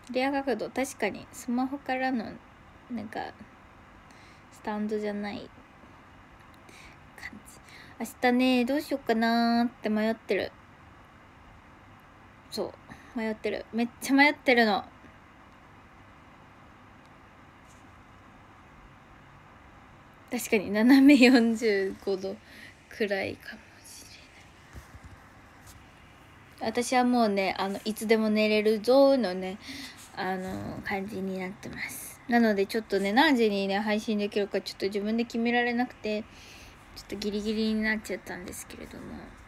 レア角度、確かにスマホからのなんかスタンドじゃない感じ。明日ね、どうしようかなーって迷ってる。そう迷ってる、めっちゃ迷ってるの。確かに斜め45度くらいかもしれない。私はもうね、いつでも寝れるぞのね、感じになってます。なのでちょっとね、何時にね配信できるかちょっと自分で決められなくて、ちょっとギリギリになっちゃったんですけれども。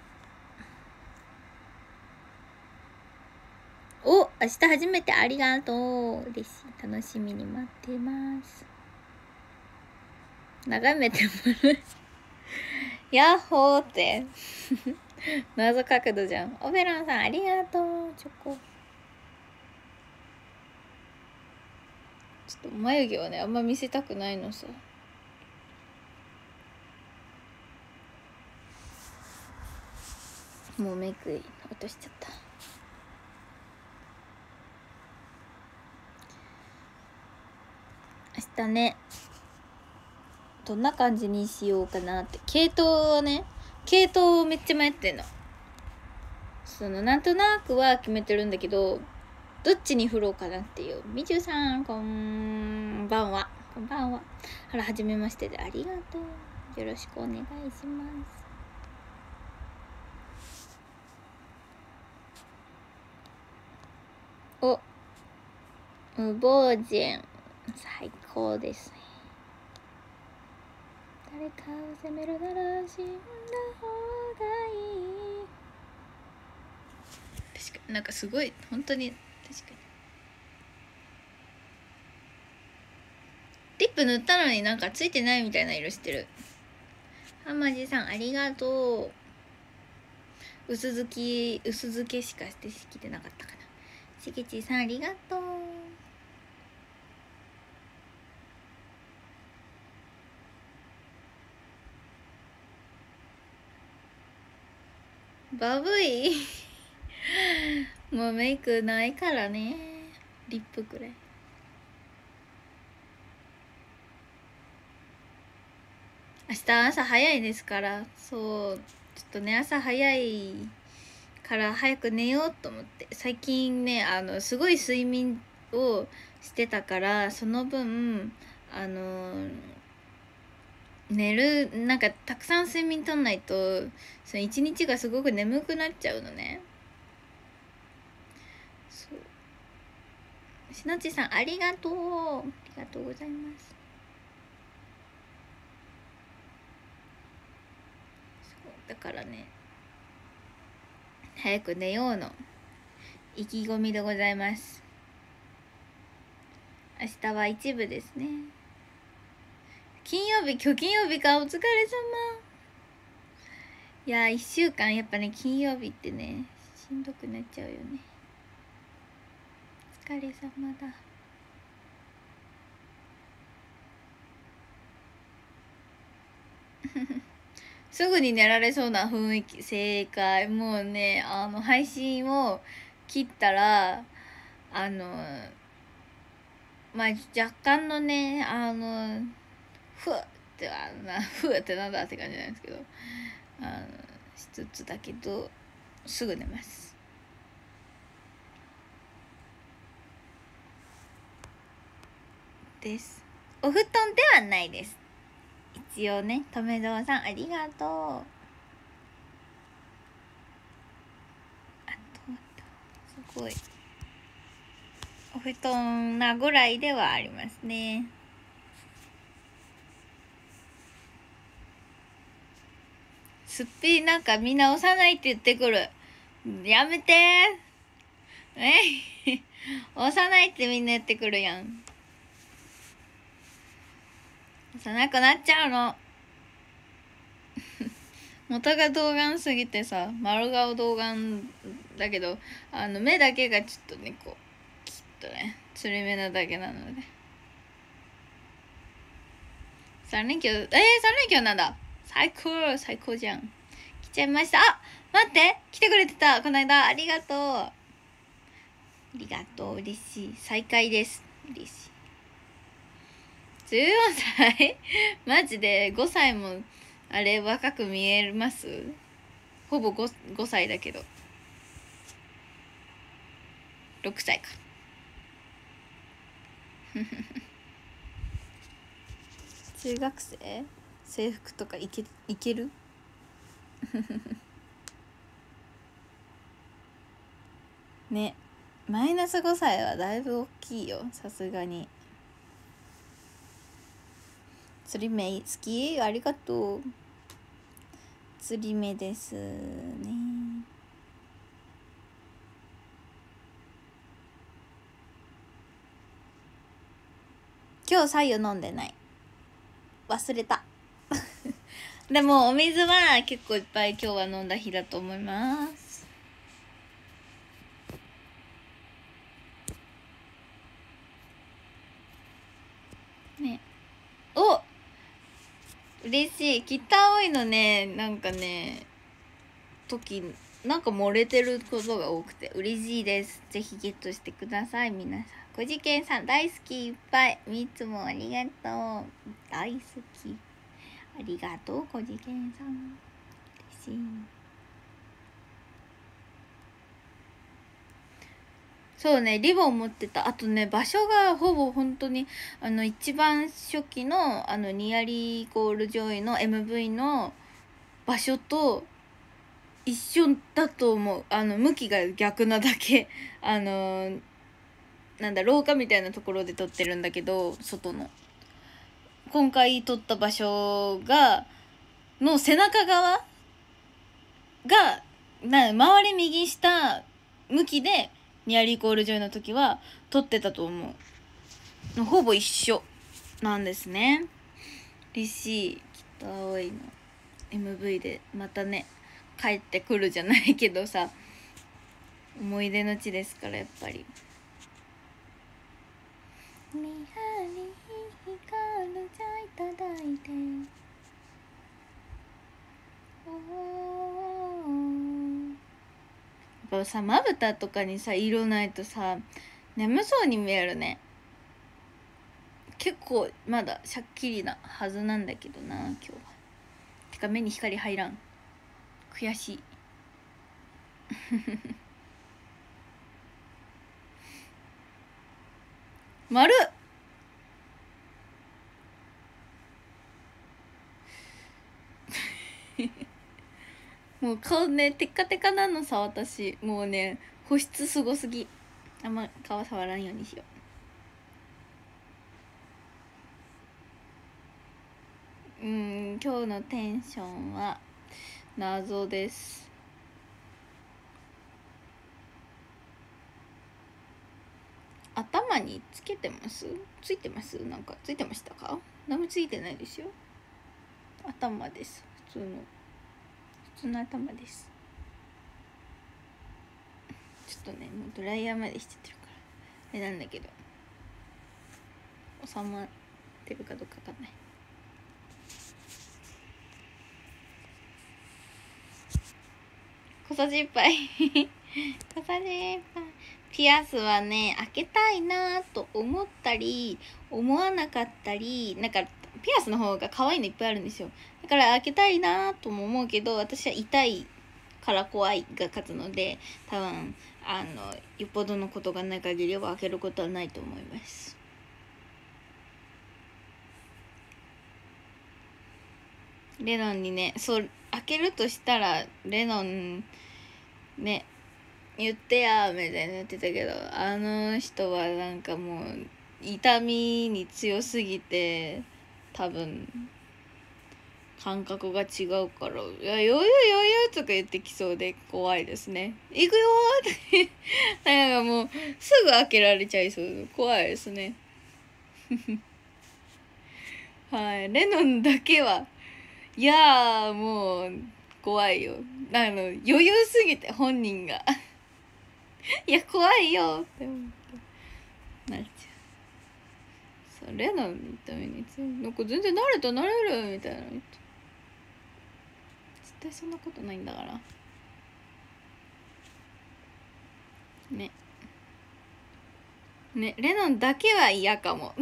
お、明日初めてありがとう。嬉しい。楽しみに待ってます。眺めてもらうヤッホーって謎角度じゃん。オベロンさんありがとう。チョコ。ちょっと眉毛はねあんま見せたくないのさ。もうメイク落としちゃった。明日ね、どんな感じにしようかなって。系統をめっちゃ迷ってんの。なんとなくは決めてるんだけど、どっちに振ろうかなっていう。みちゅさんこんばんは。こんばんは。あら、はじめましてでありがとう。よろしくお願いします。お、無防人最高ですね。誰かを責めるなら死んだ方がいい。確かになんかすごい本当に確かにリップ塗ったのになんかついてないみたいな色してる。はまじさんありがとう。薄付けしかしてきてなかったかな。しげちさんありがとう。バブイもうメイクないからね。リップくらい。明日朝早いですから、そうちょっとね朝早いから早く寝ようと思って。最近ねすごい睡眠をしてたから、その分寝るなんかたくさん睡眠とんないとその一日がすごく眠くなっちゃうのね。そうしのちさんありがとう。ありがとうございます。そうだからね、早く寝ようの意気込みでございます。明日は一部ですね。金曜日、今日金曜日か。お疲れ様。いや1週間やっぱね金曜日ってねしんどくなっちゃうよね。お疲れ様だ。すぐに寝られそうな雰囲気。正解。もうね配信を切ったらまあ若干のねふわってふわってなんだって感じなんですけどしつつだけどすぐ寝ますです。お布団ではないです。一応ね。とめどうさんありがとう。すごいお布団なぐらいではありますね。すっぴんなんかみんな押さないって言ってくる。やめて押さないってみんな言ってくるやん。押さなくなっちゃうの元が童顔すぎてさ、丸顔童顔だけど目だけがちょっとねこうきっとねつり目なだけなので。3連休3連休なんだ。最高じゃん。来ちゃいました。あ、待って来てくれてたこの間。ありがとう。 りがとう、嬉しい。再会です。嬉しい。14歳マジで5歳もあれ若く見えます？ほぼ 5歳だけど6歳か中学生制服とかいけるね。マイナス5歳はだいぶ大きいよ、さすがに。釣り目好き、ありがとう。釣り目ですね。今日白湯飲んでない、忘れたでもお水は結構いっぱい今日は飲んだ日だと思いますね。お、嬉しい。北青いのね、なんかね時なんか漏れてることが多くて嬉しいです。ぜひゲットしてください皆さん。こじけんさん大好き、いっぱいいつもありがとう。大好き、ありがとうこじけんさん、嬉しい。そうね、リボン持ってた。あとね、場所がほぼ本当に一番初期のニアリーイコールジョイの MV の場所と一緒だと思う。向きが逆なだけなんだ、廊下みたいなところで撮ってるんだけど、外の今回撮った場所がの背中側が周り右下向きでニアリーイコールジョイの時は撮ってたと思う。ほぼ一緒なんですね。嬉しい。北葵の MV でまたね帰ってくるじゃないけどさ、思い出の地ですからやっぱり。見張り光るじゃいただいて、やっぱさ、まぶたとかにさ色ないとさ眠そうに見えるね。結構まだしゃっきりなはずなんだけどな今日は。てか目に光入らん、悔しい丸っもう顔ねテッカテカなのさ私。もうね保湿すごすぎ、あんま顔触らんようにしよう。今日のテンションは謎です。頭につけてます？ついてます？なんかついてましたか？何もついてないですよ。頭です。普通の頭です。ちょっとねもうドライヤーまでしちゃってるからあれなんだけど、収まってるかどうかわかんない。小さじ1杯小さじ1杯。ピアスはね開けたいなと思ったり思わなかったり、なんかピアスの方が可愛いのいっぱいあるんですよ。だから開けたいなとも思うけど、私は痛いから怖いが勝つので、多分よっぽどのことがない限りは開けることはないと思います。レノンにね、そう開けるとしたらレノンね言ってやみたいになってたけど、あの人はなんかもう痛みに強すぎて多分感覚が違うから、いや余裕余裕とか言ってきそうで怖いですね。行くよーってなんかもうすぐ開けられちゃいそうで怖いですねはい、レノンだけはいやもう怖いよ。余裕すぎて本人がいや怖いよって思ってなっちゃう。それなのためになんか全然慣れた慣れるみたいな言って、絶対そんなことないんだからね。 ね、レノンだけは嫌かも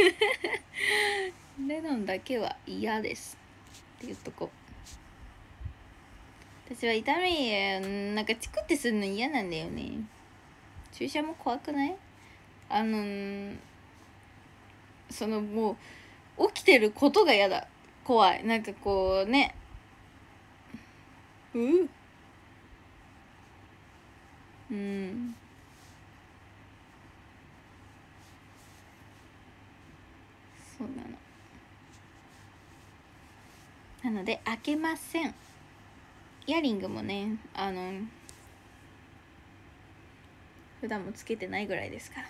レノンだけは嫌ですっていうとこ。私は痛みなんかチクってするの嫌なんだよね。注射も怖くない？そのもう起きてることが嫌だ。怖い。なんかこうね、そうなの。なので開けません。イヤリングもね、普段もつけてないぐらいですから、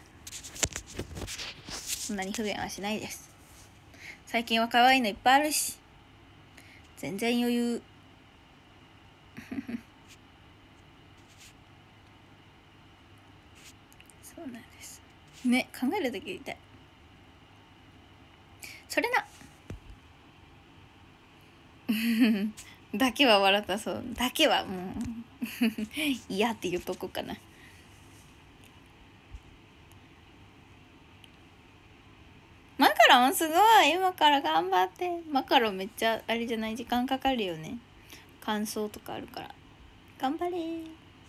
そんなに不便はしないです。最近は可愛いのいっぱいあるし、全然余裕そうなんですね。考えるだけ痛い。それなだけは笑った。そうだけはもう嫌っていうとこかな。マカロンすごい。今から頑張って。マカロンめっちゃあれじゃない？時間かかるよね。乾燥とかあるから頑張れ。い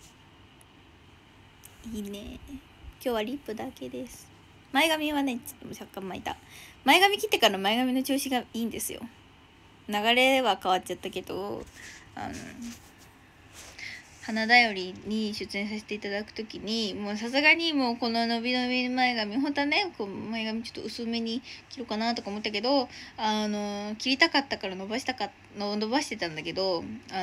いね。今日はリップだけです。前髪はね、ちょっと若干巻いた。前髪切ってから前髪の調子がいいんですよ。流れは変わっちゃったけど、花だよりに出演させていただくときに、もうさすがにもうこの伸び伸び前髪、本当はね、こう前髪ちょっと薄めに切ろうかなとか思ったけど、切りたかったから伸ばしてたんだけど、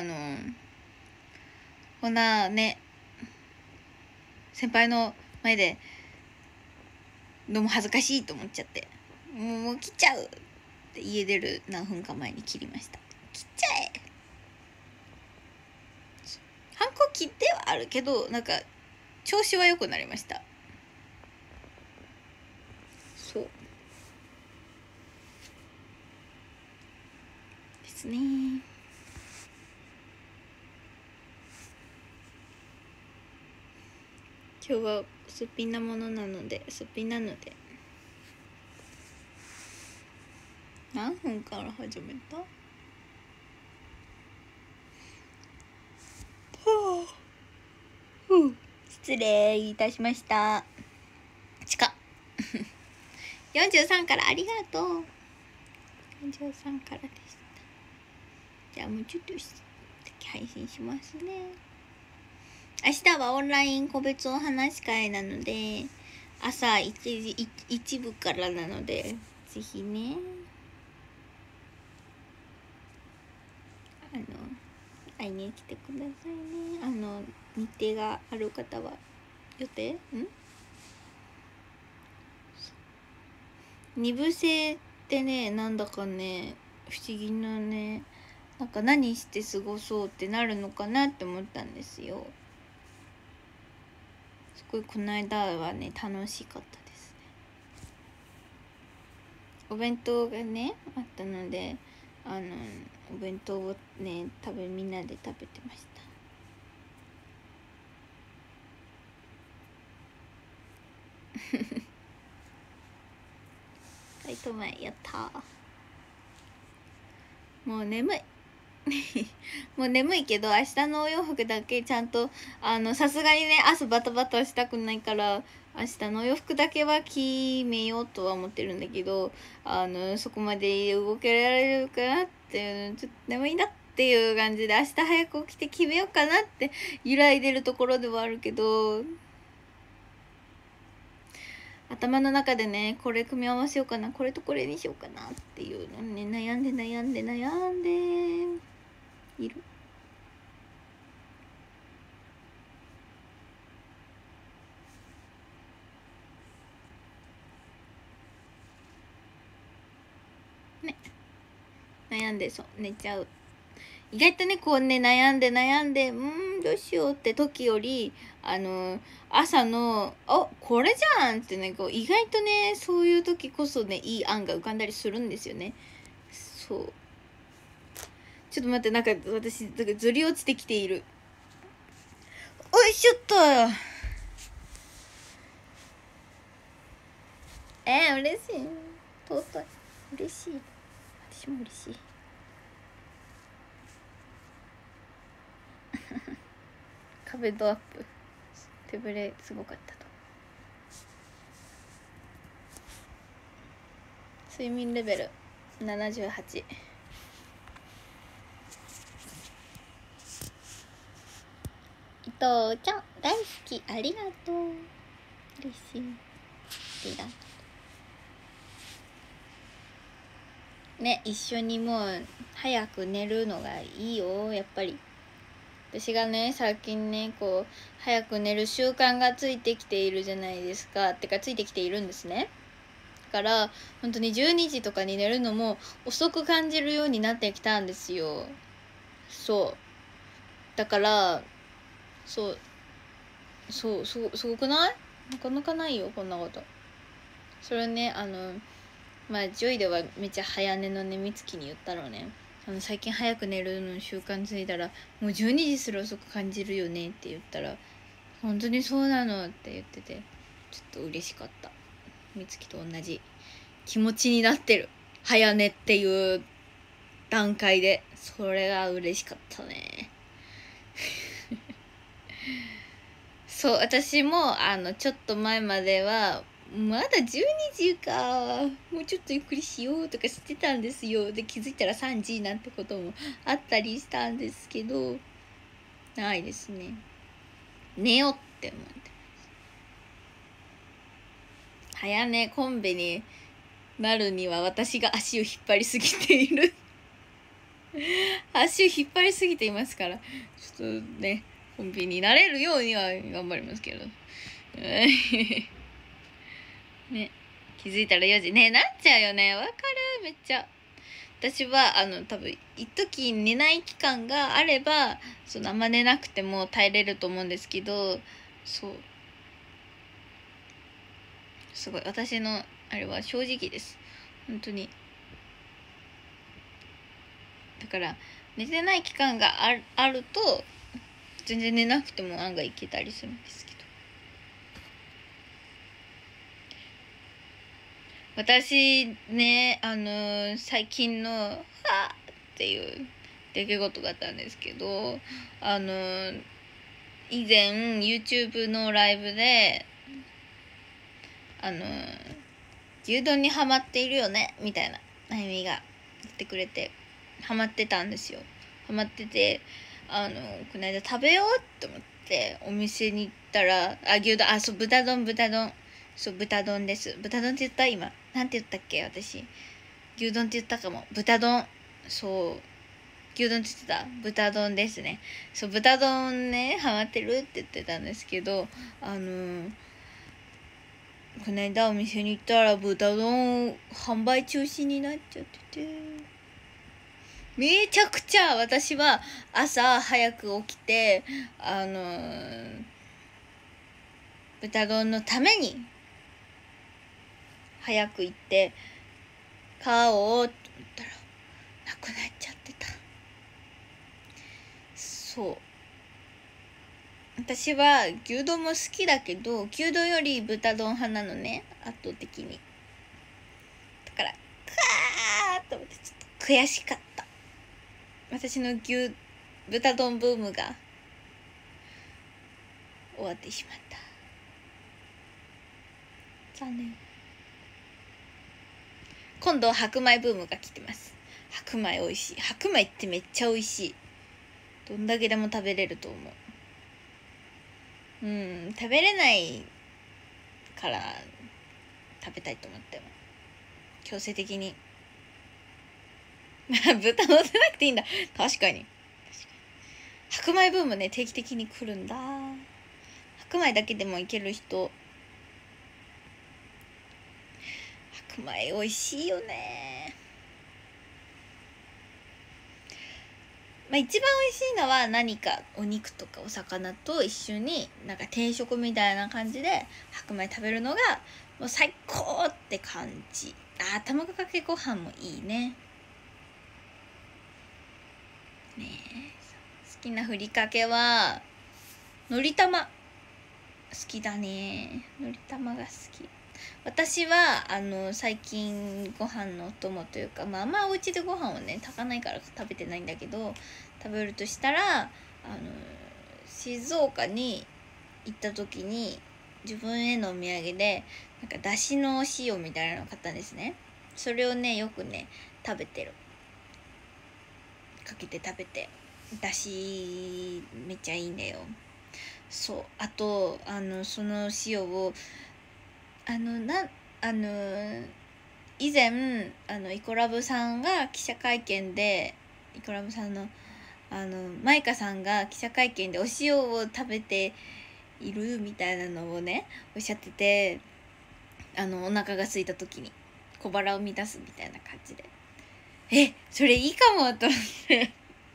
こんなね、先輩の前でどうも恥ずかしいと思っちゃって、もう切っちゃうって家出る何分か前に切りました。切っちゃえ。反抗期ではあるけど、なんか調子は良くなりました。そうですね。今日はすっぴんなものなので、すっぴんなので。何分から始めた？失礼いたしました。近っ43からありがとう。43からでした。じゃあもうちょっと配信しますね。明日はオンライン個別お話し会なので、朝1部からなので、ぜひね、会いに来てくださいね。日程がある方は。予定2部制ってね、なんだかね、不思議なね、なんか何して過ごそうってなるのかなって思ったんですよ。すごいこの間はね、楽しかったですね。お弁当がね、あったので、お弁当をね、みんなで食べてました。ライト前やった。もう眠いもう眠いけど、明日のお洋服だけちゃんとさすがにね、朝バタバタしたくないから、明日のお洋服だけは決めようとは思ってるんだけど、そこまで動けられるかなっていう、ちょっと眠いなっていう感じで、明日早く起きて決めようかなって揺らいでるところではあるけど、頭の中でね、これ組み合わせようかな、これとこれにしようかなっていうのね、悩んでいる。ね、悩んでそう寝ちゃう。意外とね、こうね、悩んでどうしようって時より、朝のこれじゃんってね、こう意外とね、そういう時こそね、いい案が浮かんだりするんですよね。そう、ちょっと待って、なんか私なんかずり落ちてきている。おいしょっと。 嬉しい、尊い、嬉しい、私も嬉しい。壁ドアップ、手ぶれすごかったと。睡眠レベル78。伊藤ちゃん大好き、ありがとう、嬉しい、ありがとうね。一緒にもう早く寝るのがいいよ、やっぱり。私がね最近ねこう早く寝る習慣がついてきているじゃないですか。てかついてきているんですね。だから本当に12時とかに寝るのも遅く感じるようになってきたんですよ。そうだからそうすごくない？なかなかないよこんなこと。それねまあジョイではめっちゃ早寝のねみつきに言ったのね。最近早く寝るの習慣ついたらもう12時すら遅く感じるよねって言ったら、本当にそうなのって言ってて、ちょっと嬉しかった。みつきと同じ気持ちになってる、早寝っていう段階で。それが嬉しかったねそう、私もちょっと前まではまだ12時か、もうちょっとゆっくりしようとかしてたんですよ。で気づいたら3時なんてこともあったりしたんですけど、ないですね。寝ようって思って。早寝コンビになるには私が足を引っ張りすぎている足を引っ張りすぎていますから、ちょっとねコンビになれるようには頑張りますけどね、気づいたら4時ねなっちゃうよね。わかる、めっちゃ。私は多分一時寝ない期間があればあんま寝なくても耐えれると思うんですけど、そうすごい私のあれは正直です、本当に。だから寝てない期間があると全然寝なくても案外いけたりするんですけど、私ね最近の「はあ」っていう出来事があったんですけど、以前 YouTube のライブで牛丼にハマっているよねみたいなあゆみが言ってくれて、ハマってたんですよ。ハマっててこの間食べようって思ってお店に行ったら、牛丼、そう豚丼、そう豚丼です。豚丼って言った？今なんて言ったっけ私。牛丼って言ったかも。豚丼、そう牛丼って言ってた。豚丼ですね。そう豚丼ねハマってるって言ってたんですけど、この間お店に行ったら豚丼販売中止になっちゃってて、めちゃくちゃ私は朝早く起きて豚丼のために早く行って買おうと思ったらなくなっちゃってた。そう、私は牛丼も好きだけど牛丼より豚丼派なのね、圧倒的に。だからカーッと思ってちょっと悔しかった。私の豚丼ブームが終わってしまった、残念。今度白米ブームが来てます。白米美味しい。白米ってめっちゃ美味しい。どんだけでも食べれると思う。食べれないから食べたいと思っても強制的に豚乗せなくていいんだ。確かに白米ブームね定期的に来るんだ。白米だけでもいける人、白米美味しいよね。一番美味しいのは何かお肉とかお魚と一緒になんか定食みたいな感じで白米食べるのがもう最高って感じ。卵かけご飯もいいね。好きなふりかけはのり玉好きだね。のり玉が好き。 私は最近ご飯のお供というか、まああんまお家でご飯をね炊かないから食べてないんだけど、食べるとしたら静岡に行った時に自分へのお土産でなんかだしのお塩みたいなのを買ったんですね。それをねよくね食べてる。かけて食べて、だしめっちゃいいんだよ。そう、あとその塩をあのなあの以前イコラブさんが記者会見で、イコラブさんのマイカさんが記者会見でお塩を食べているみたいなのをねおっしゃってて、お腹が空いた時に小腹を満たすみたいな感じで、それいいかもと思って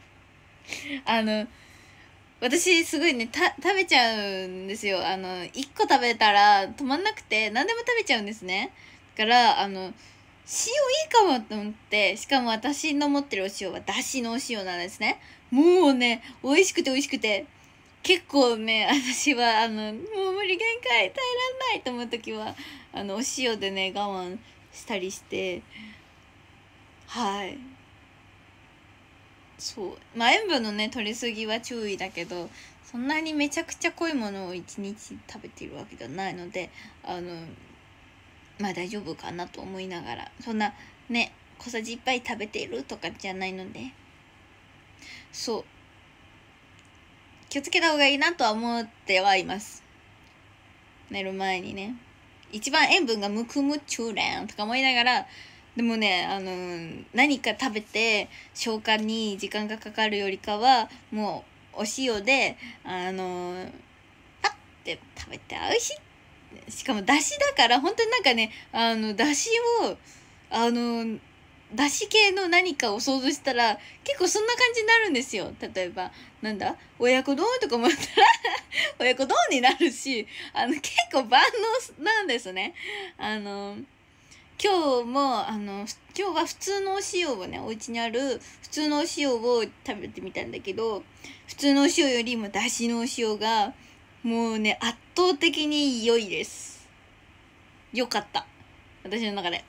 私すごいね食べちゃうんですよ。1個食べたら止まんなくて何でも食べちゃうんですね。だから塩いいかもと思って、しかも私の持ってるお塩はだしのお塩なんですね。もうね美味しくて美味しくて、結構ね私はもう無理、限界、耐えらんないと思う時はお塩でね我慢したりして、はい、そう、まあ塩分のね取りすぎは注意だけど、そんなにめちゃくちゃ濃いものを1日食べているわけではないので、まあ大丈夫かなと思いながら、そんなね小さじ1杯食べているとかじゃないので、そう気をつけた方がいいなとは思ってはいます。寝る前にね一番塩分がむくむちゅうれんとか思いながら、でもね何か食べて消化に時間がかかるよりかはもうお塩でパッて食べて美味しい。しかもだしだから本当になんかねだしをだし系の何かを想像したら結構そんな感じになるんですよ。例えばなんだ親子丼とか思ったら親子丼になるし、結構万能なんですね。今日も今日は普通のお塩をね、お家にある普通のお塩を食べてみたんだけど、普通のお塩よりもだしのお塩がもうね圧倒的に良いです。良かった、私の中で。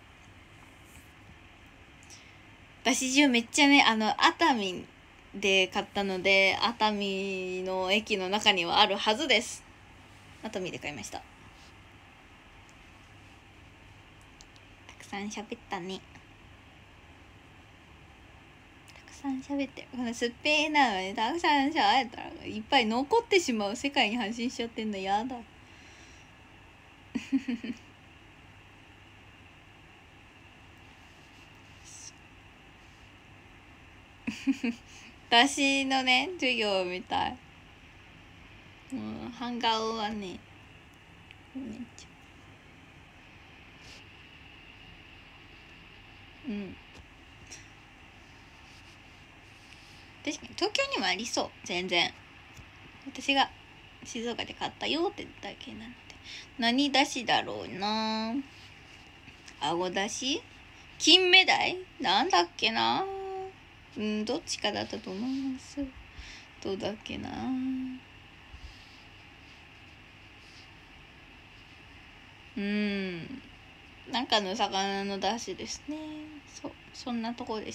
だし塩めっちゃね熱海で買ったので、熱海の駅の中にはあるはずです。熱海で買いました。たくさん喋ったね。たくさん喋ってる。このすっぺーなのにたくさん喋ったらいっぱい残ってしまう、世界に発信しちゃってんのやだ私のね授業みたい。版画はねめっちゃ確かに東京にもありそう。全然私が静岡で買ったよってだけなので。何だしだろうな。あごだし、金目鯛なんだっけな。どっちかだったと思います。どうだっけな。なんかの魚のだしですね。そんなとこです。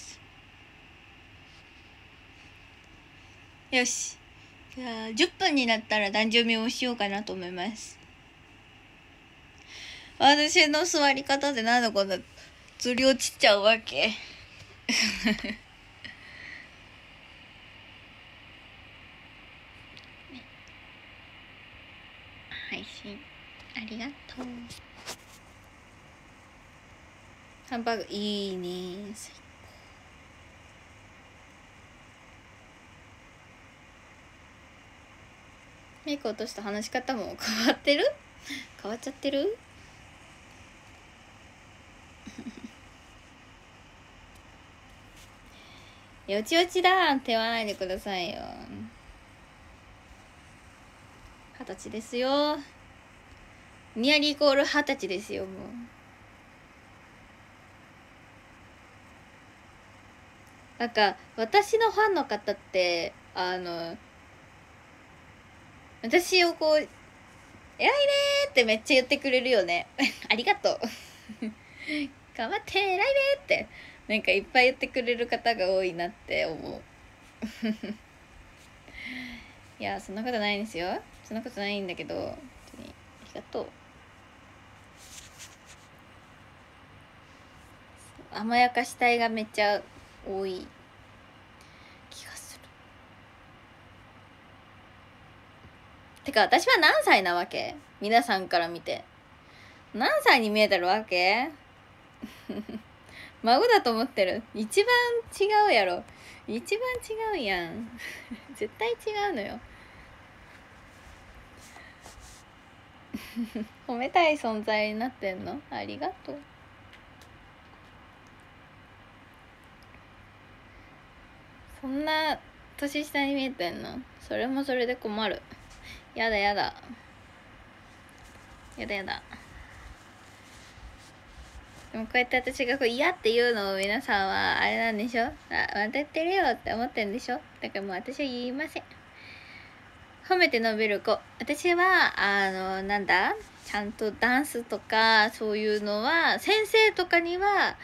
よし、じゃあ10分になったら壇上見をしようかなと思います。私の座り方でなんでこんなずり落ちちゃうわけ配信ありがとう。ハンバーグいいね。最高。メイク落とした話し方も変わってる？変わっちゃってる？よちよちだって言わないでくださいよ。20歳ですよ。ニアリーイコール20歳ですよ。もうなんか私のファンの方って私をこう偉いねーってめっちゃ言ってくれるよねありがとう頑張って偉いねーってなんかいっぱい言ってくれる方が多いなって思ういやそんなことないんですよ。そんなことないんだけど本当にありがとう。甘やかしたいがめっちゃ多い気がする。てか私は何歳なわけ？皆さんから見て何歳に見えてるわけ孫だと思ってる？一番違うやろ。一番違うやん絶対違うのよ褒めたい存在になってんの？ありがとう。そんな年下に見えてんの？それもそれで困る。やだやだやだやだ。でもこうやって私が嫌って言うのを皆さんはあれなんでしょ？また言ってるよって思ってんでしょ？だからもう私は言いません。褒めて伸びる子。私はなんだ、ちゃんとダンスとかそういうのは先生とかには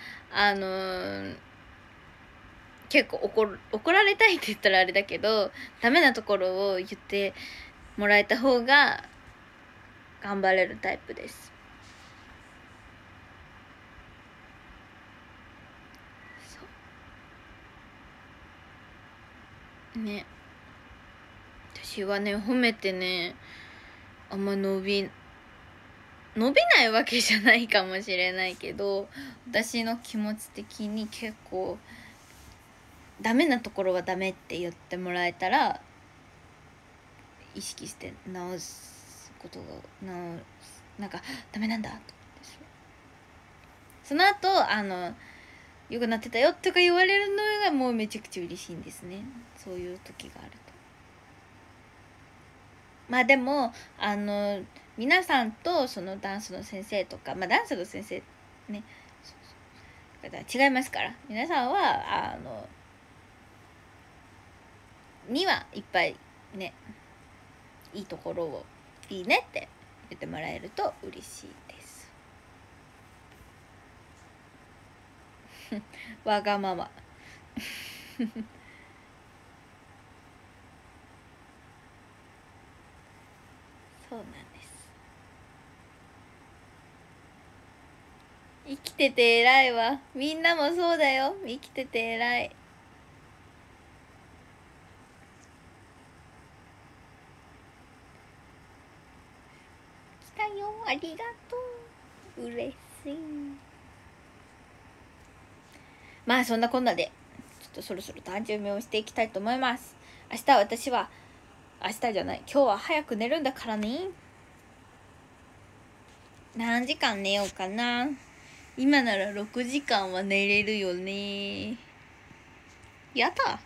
結構怒られたいって言ったらあれだけど、ダメなところを言ってもらえた方が頑張れるタイプです。そうね、私はね褒めてねあんま伸びないわけじゃないかもしれないけど、私の気持ち的に結構ダメなところはダメって言ってもらえたら意識して直すことがなんかダメなんだと思って、その後良くなってたよとか言われるのがもうめちゃくちゃ嬉しいんですね。そういう時があると。まあでも皆さんとそのダンスの先生とか、まあダンスの先生ね、だから違いますから、皆さんはにはいっぱいねいいところをいいねって言ってもらえると嬉しいですわがままそうなんです。生きてて偉いわ。みんなもそうだよ。生きてて偉い。来たよ、ありがとう。嬉しい。まあそんなこんなでちょっとそろそろ誕生日をしていきたいと思います。明日私は明日じゃない、今日は早く寝るんだからね。何時間寝ようかな。今なら6時間は寝れるよね。やだ。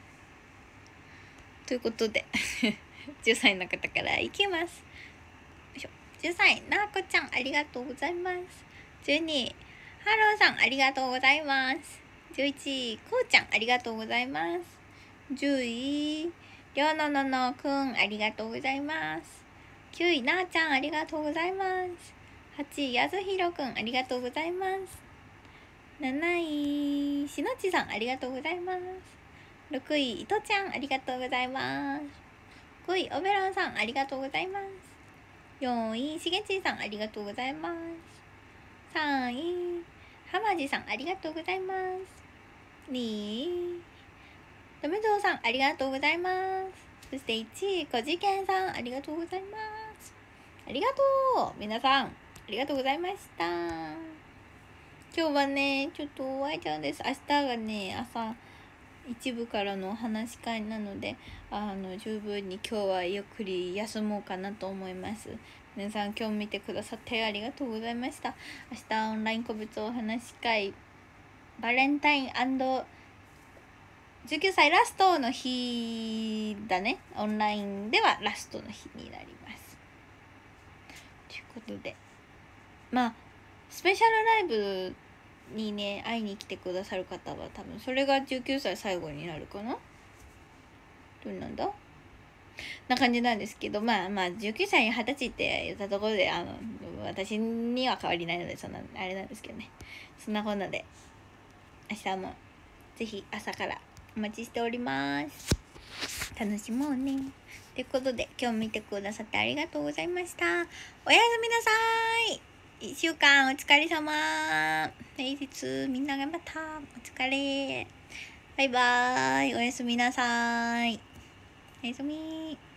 ということで10歳の方からいきます。10歳なこちゃんありがとうございます。12ハローさんありがとうございます。11こうちゃんありがとうございます。10位りょうのののくんありがとうございます。9位なーちゃんありがとうございます。8位やずひろくんありがとうございます。7位しのちさんありがとうございます。6位いとちゃんありがとうございます。5位おべろんさんありがとうございます。4位しげちさんありがとうございます。3位はまじさんありがとうございます。2位とめぞうさんありがとうございます。そして1位こじけんさんありがとうございます。ありがとう皆さん、ありがとうございました。今日はねちょっとお会いちゃうんです。明日がね朝一部からのお話し会なので十分に今日はゆっくり休もうかなと思います。皆さん今日見てくださってありがとうございました。明日オンライン個別お話し会バレンタイン&19歳ラストの日だね。オンラインではラストの日になりますということで、まあスペシャルライブにね会いに来てくださる方は多分それが19歳最後になるかな。どうなんだ。 な感じなんですけど、まあ19歳に20歳って言ったところで私には変わりないので、そんなあれなんですけどね。そんなこんなで明日もぜひ朝からお待ちしております。楽しもうね。ということで今日見てくださってありがとうございました。おやすみなさい。1週間お疲れ様。平日みんな頑張った。お疲れ。バイバーイ。おやすみなさい。おやすみ。